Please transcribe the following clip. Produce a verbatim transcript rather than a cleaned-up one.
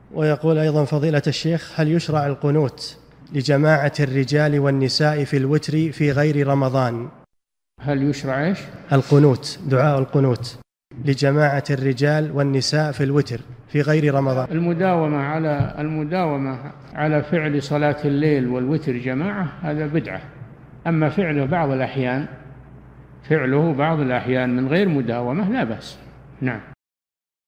ويقول أيضا فضيلة الشيخ: هل يشرع القنوت لجماعة الرجال والنساء في الوتر في غير رمضان؟ هل يشرع إيش؟ القنوت، دعاء القنوت لجماعة الرجال والنساء في الوتر في غير رمضان. المداومة على المداومة على فعل صلاة الليل والوتر جماعة هذا بدعة. أما فعله بعض الأحيان فعله بعض الأحيان من غير مداومة لا بأس. نعم.